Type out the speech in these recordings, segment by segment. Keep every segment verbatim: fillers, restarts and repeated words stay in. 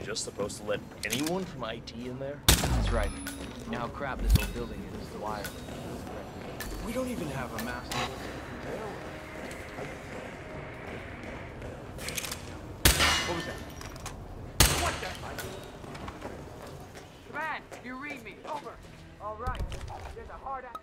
just supposed to let anyone from I T in there? That's right. You know how crap this whole building is, the wire. We don't even have a master. What was that? What the? Command, you read me. Over. All right. There's a hard act.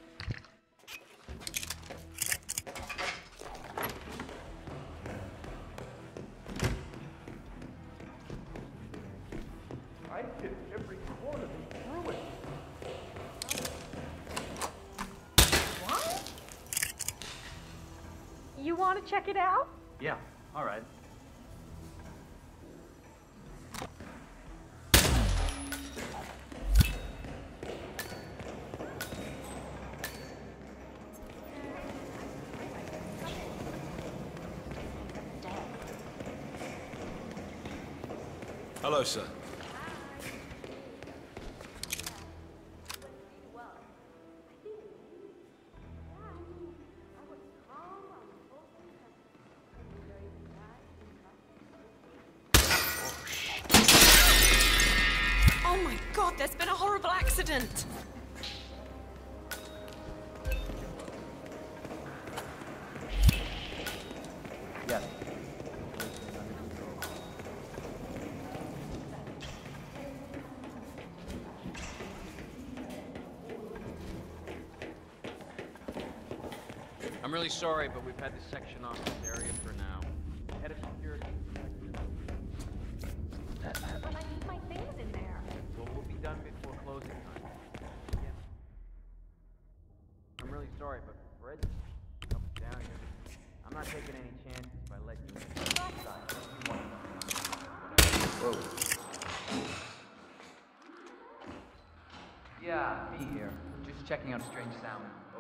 I did every corner through it. What? You want to check it out? Yeah, all right. Hello, sir. Oh my God, there's been a horrible accident. Yes. I'm really sorry, but we've had this section off this area for now. Head of security. But I need my things in there. Well, we'll be done before closing time. Yeah. I'm really sorry, but Fred's up down here. I'm not taking any chances by letting you decide. Whoa. Yeah, me here. Just checking out strange sound.